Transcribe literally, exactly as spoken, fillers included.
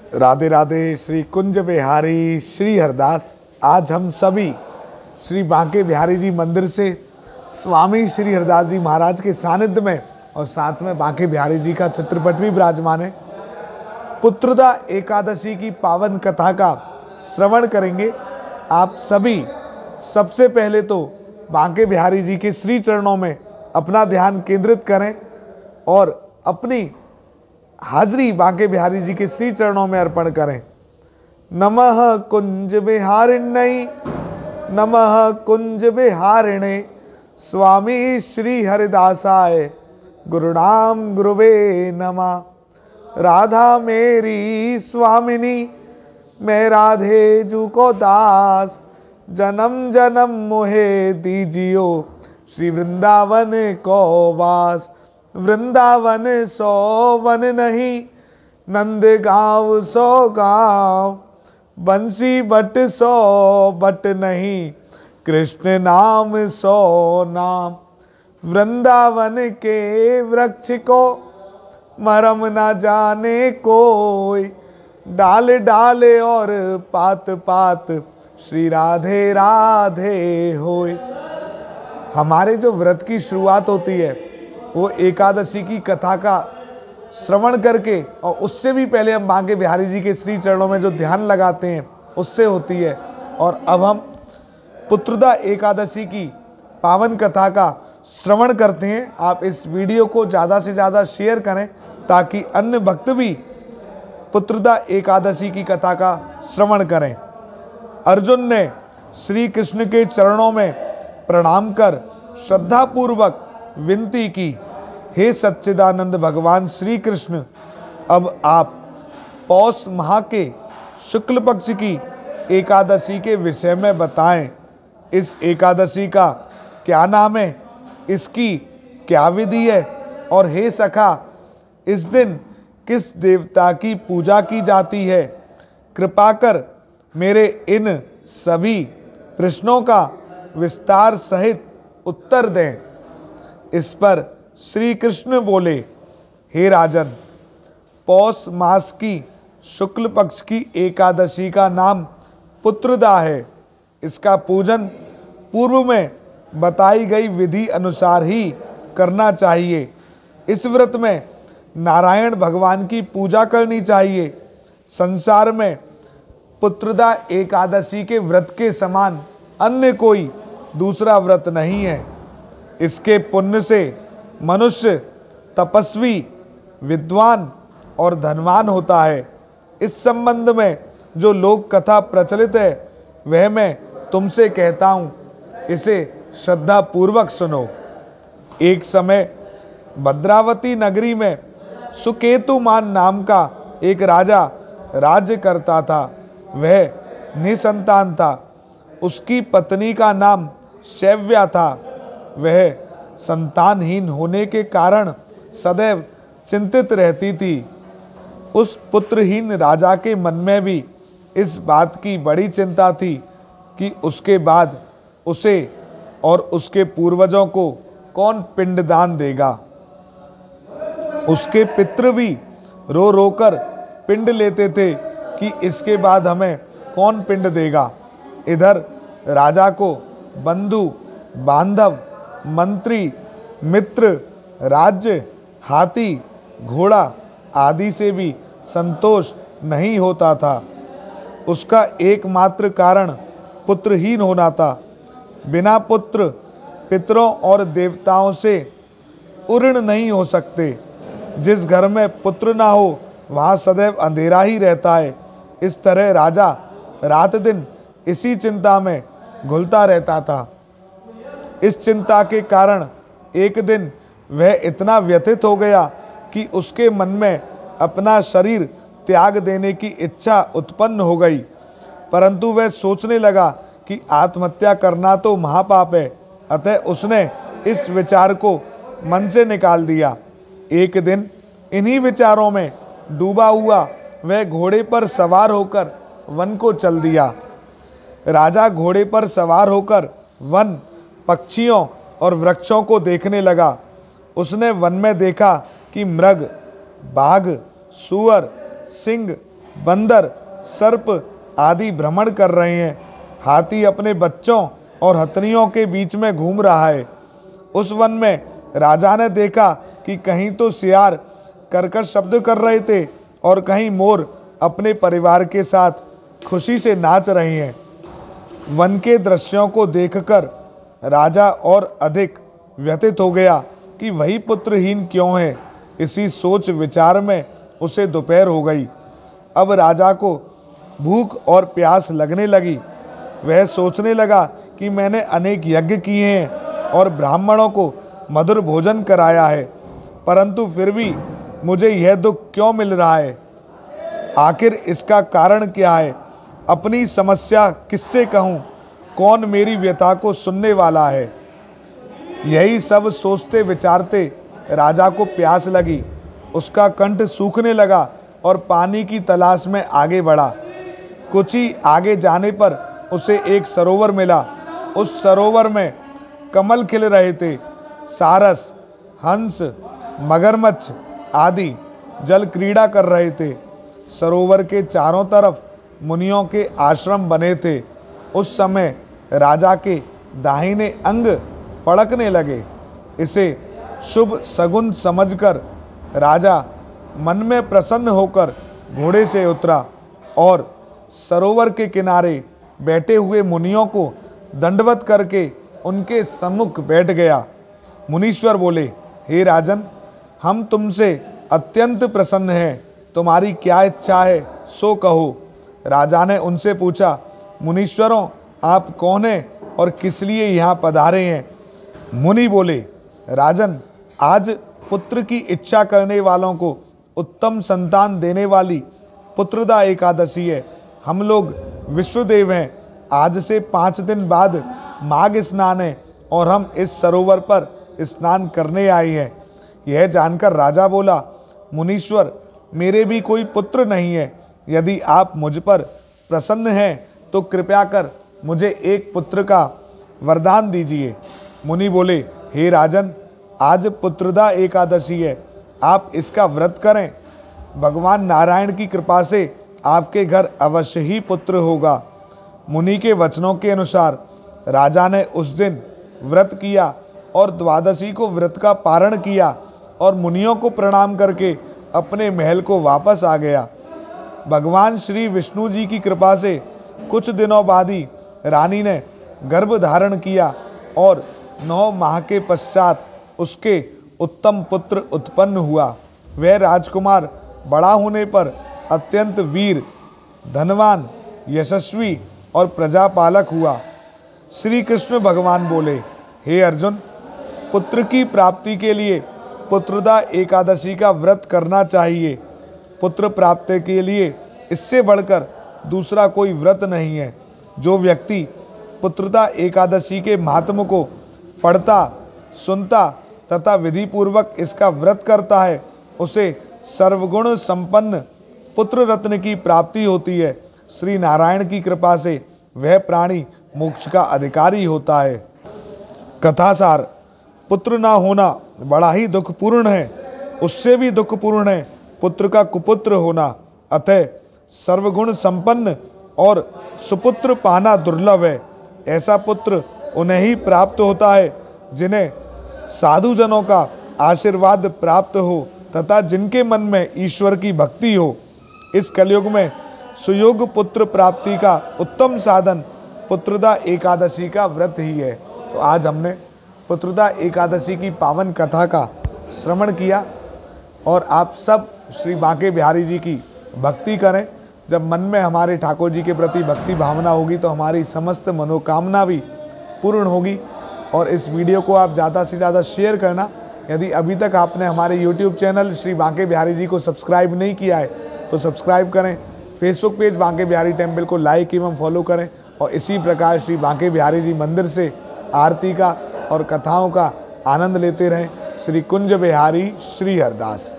राधे राधे। श्री कुंज बिहारी श्री हरदास। आज हम सभी श्री बांके बिहारी जी मंदिर से स्वामी श्री हरदास जी महाराज के सानिध्य में और साथ में बांके बिहारी जी का चित्रपट भी विराजमान है, पुत्रदा एकादशी की पावन कथा का श्रवण करेंगे। आप सभी सबसे पहले तो बांके बिहारी जी के श्री चरणों में अपना ध्यान केंद्रित करें और अपनी हाजरी बांके बिहारी जी के श्री चरणों में अर्पण करें। नमः कुंज बिहारिण्यै नमः कुंज बिहारिणे स्वामी श्री हरिदासाय गुरुनाम गुरुवे नमः। राधा मेरी स्वामिनी मैं राधे जू को दास, जन्म जन्म मोहे दीजियो श्री वृंदावन को वास। वृंदावन सो वन नहीं, नंद गाँव सो गाँव, बंसी बट सो बट नहीं, कृष्ण नाम सो नाम। वृंदावन के वृक्ष को मरम न जाने कोई, डाल डाले और पात पात श्री राधे राधे होय। हमारे जो व्रत की शुरुआत होती है वो एकादशी की कथा का श्रवण करके और उससे भी पहले हम बांके बिहारी जी के श्री चरणों में जो ध्यान लगाते हैं उससे होती है। और अब हम पुत्रदा एकादशी की पावन कथा का श्रवण करते हैं। आप इस वीडियो को ज़्यादा से ज़्यादा शेयर करें ताकि अन्य भक्त भी पुत्रदा एकादशी की कथा का श्रवण करें। अर्जुन ने श्री कृष्ण के चरणों में प्रणाम कर श्रद्धापूर्वक विनती की, हे सच्चिदानंद भगवान श्री कृष्ण, अब आप पौष माह के शुक्ल पक्ष की एकादशी के विषय में बताएं। इस एकादशी का क्या नाम है, इसकी क्या विधि है, और हे सखा इस दिन किस देवता की पूजा की जाती है। कृपा कर मेरे इन सभी प्रश्नों का विस्तार सहित उत्तर दें। इस पर श्री कृष्ण बोले, हे राजन, पौष मास की शुक्ल पक्ष की एकादशी का नाम पुत्रदा है। इसका पूजन पूर्व में बताई गई विधि अनुसार ही करना चाहिए। इस व्रत में नारायण भगवान की पूजा करनी चाहिए। संसार में पुत्रदा एकादशी के व्रत के समान अन्य कोई दूसरा व्रत नहीं है। इसके पुण्य से मनुष्य तपस्वी, विद्वान और धनवान होता है। इस संबंध में जो लोक कथा प्रचलित है वह मैं तुमसे कहता हूँ, इसे श्रद्धा पूर्वक सुनो। एक समय भद्रावती नगरी में सुकेतुमान नाम का एक राजा राज्य करता था। वह निसंतान था। उसकी पत्नी का नाम शैव्या था। वह संतानहीन होने के कारण सदैव चिंतित रहती थी। उस पुत्रहीन राजा के मन में भी इस बात की बड़ी चिंता थी कि उसके बाद उसे और उसके पूर्वजों को कौन पिंडदान देगा। उसके पितृ भी रो रो कर पिंड लेते थे कि इसके बाद हमें कौन पिंड देगा। इधर राजा को बंधु, बांधव, मंत्री, मित्र, राज्य, हाथी, घोड़ा आदि से भी संतोष नहीं होता था। उसका एकमात्र कारण पुत्रहीन होना था। बिना पुत्र पितरों और देवताओं से उऋण नहीं हो सकते। जिस घर में पुत्र ना हो वहाँ सदैव अंधेरा ही रहता है। इस तरह राजा रात दिन इसी चिंता में घुलता रहता था। इस चिंता के कारण एक दिन वह इतना व्यथित हो गया कि उसके मन में अपना शरीर त्याग देने की इच्छा उत्पन्न हो गई। परंतु वह सोचने लगा कि आत्महत्या करना तो महापाप है, अतः उसने इस विचार को मन से निकाल दिया। एक दिन इन्हीं विचारों में डूबा हुआ वह घोड़े पर सवार होकर वन को चल दिया। राजा घोड़े पर सवार होकर वन, पक्षियों और वृक्षों को देखने लगा। उसने वन में देखा कि मृग, बाघ, सूअर, सिंह, बंदर, सर्प आदि भ्रमण कर रहे हैं। हाथी अपने बच्चों और हथनियों के बीच में घूम रहा है। उस वन में राजा ने देखा कि कहीं तो सियार कर्कश शब्द कर रहे थे और कहीं मोर अपने परिवार के साथ खुशी से नाच रहे हैं। वन के दृश्यों को देखकर राजा और अधिक व्यथित हो गया कि वही पुत्रहीन क्यों है। इसी सोच विचार में उसे दोपहर हो गई। अब राजा को भूख और प्यास लगने लगी। वह सोचने लगा कि मैंने अनेक यज्ञ किए हैं और ब्राह्मणों को मधुर भोजन कराया है, परंतु फिर भी मुझे यह दुख क्यों मिल रहा है? आखिर इसका कारण क्या है? अपनी समस्या किससे कहूँ? कौन मेरी व्यथा को सुनने वाला है? यही सब सोचते विचारते राजा को प्यास लगी। उसका कंठ सूखने लगा और पानी की तलाश में आगे बढ़ा। कुछ ही आगे जाने पर उसे एक सरोवर मिला। उस सरोवर में कमल खिल रहे थे। सारस, हंस, मगरमच्छ आदि जल क्रीड़ा कर रहे थे। सरोवर के चारों तरफ मुनियों के आश्रम बने थे। उस समय राजा के दाहिने अंग फड़कने लगे। इसे शुभ सगुन समझकर राजा मन में प्रसन्न होकर घोड़े से उतरा और सरोवर के किनारे बैठे हुए मुनियों को दंडवत करके उनके सम्मुख बैठ गया। मुनीश्वर बोले, हे राजन, हम तुमसे अत्यंत प्रसन्न हैं। तुम्हारी क्या इच्छा है सो कहो। राजा ने उनसे पूछा, मुनीश्वरों, आप कौन हैं और किस लिए यहाँ पधारे हैं? मुनि बोले, राजन, आज पुत्र की इच्छा करने वालों को उत्तम संतान देने वाली पुत्रदा एकादशी है। हम लोग विश्वदेव हैं। आज से पाँच दिन बाद माघ स्नान है और हम इस सरोवर पर स्नान करने आए हैं। यह जानकर राजा बोला, मुनीश्वर, मेरे भी कोई पुत्र नहीं है। यदि आप मुझ पर प्रसन्न हैं तो कृपया कर मुझे एक पुत्र का वरदान दीजिए। मुनि बोले, हे राजन, आज पुत्रदा एकादशी है। आप इसका व्रत करें। भगवान नारायण की कृपा से आपके घर अवश्य ही पुत्र होगा। मुनि के वचनों के अनुसार राजा ने उस दिन व्रत किया और द्वादशी को व्रत का पारण किया और मुनियों को प्रणाम करके अपने महल को वापस आ गया। भगवान श्री विष्णु जी की कृपा से कुछ दिनों बाद ही रानी ने गर्भ धारण किया और नौ माह के पश्चात उसके उत्तम पुत्र उत्पन्न हुआ। वह राजकुमार बड़ा होने पर अत्यंत वीर, धनवान, यशस्वी और प्रजापालक हुआ। श्री कृष्ण भगवान बोले, हे अर्जुन, पुत्र की प्राप्ति के लिए पुत्रदा एकादशी का व्रत करना चाहिए। पुत्र प्राप्ति के लिए इससे बढ़कर दूसरा कोई व्रत नहीं है। जो व्यक्ति पुत्रदा एकादशी के महात्म को पढ़ता, सुनता तथा विधि पूर्वक इसका व्रत करता है, उसे सर्वगुण संपन्न पुत्र रत्न की प्राप्ति होती है। श्री नारायण की कृपा से वह प्राणी मोक्ष का अधिकारी होता है। कथासार, पुत्र ना होना बड़ा ही दुखपूर्ण है। उससे भी दुखपूर्ण है पुत्र का कुपुत्र होना। अतः सर्वगुण संपन्न और सुपुत्र पाना दुर्लभ है। ऐसा पुत्र उन्हें ही प्राप्त होता है जिन्हें साधुजनों का आशीर्वाद प्राप्त हो तथा जिनके मन में ईश्वर की भक्ति हो। इस कलयुग में सुयोग पुत्र प्राप्ति का उत्तम साधन पुत्रदा एकादशी का व्रत ही है। तो आज हमने पुत्रदा एकादशी की पावन कथा का श्रवण किया और आप सब श्री बांके बिहारी जी की भक्ति करें। जब मन में हमारे ठाकुर जी के प्रति भक्ति भावना होगी तो हमारी समस्त मनोकामना भी पूर्ण होगी। और इस वीडियो को आप ज़्यादा से ज़्यादा शेयर करना। यदि अभी तक आपने हमारे यूट्यूब चैनल श्री बांके बिहारी जी को सब्सक्राइब नहीं किया है तो सब्सक्राइब करें। Facebook page Banke Bihari temple को लाइक एवं फॉलो करें और इसी प्रकार श्री बांके बिहारी जी मंदिर से आरती का और कथाओं का आनंद लेते रहें। श्री कुंज बिहारी श्री हरदास।